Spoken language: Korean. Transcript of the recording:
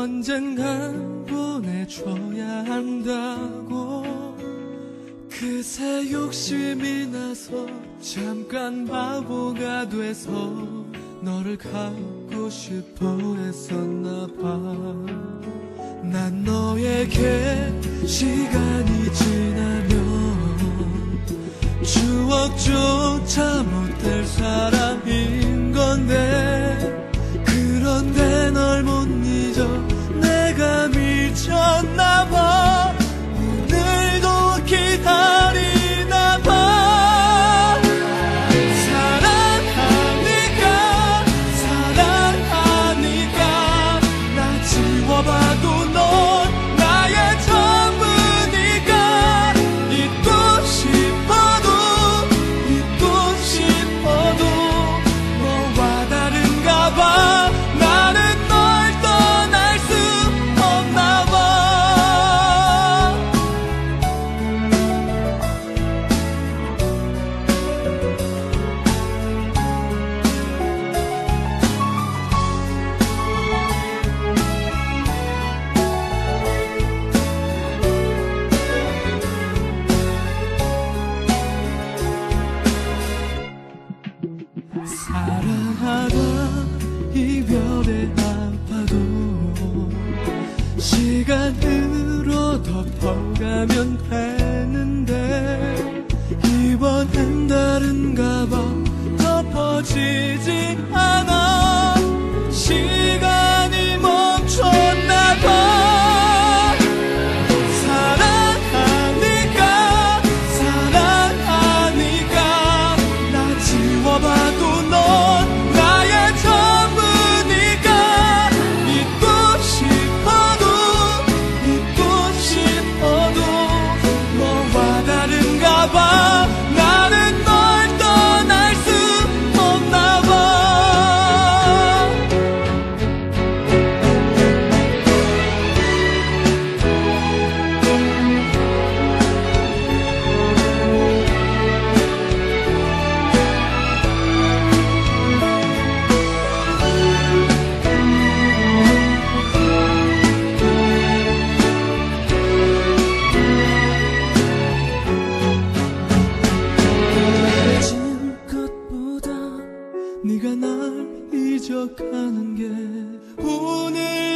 언젠간 보내줘야 한다고. 그새 욕심이 나서 잠깐 바보가 돼서 너를 갖고 싶어 했었나 봐. 난 너에게 시간이 지나면 추억조차 못될 사람인 건데, 그런데 널 못 잊어 내가 미쳤나 봐. 오늘도 기다리나 봐. 사랑하니까 사랑하니까 나 지워봐도 넌 나의 전부니까. 잊고 싶어도 너와 다른가 봐. 나는 널 떠날 수 없나 봐. 사랑하다 이별에 아파도 시간으로 덮어가면 되는데, 이번엔 다른가 봐. 덮어지지 않아. 시간이 멈췄나 봐. 사랑하니까 사랑하니까 나 지워봐도 넌 나의 전부니까. 잊고 싶어도 너와 다른가 봐. 나는 널 떠날 수 없나 봐. 것보다 네가 날 잊어가는 게 오늘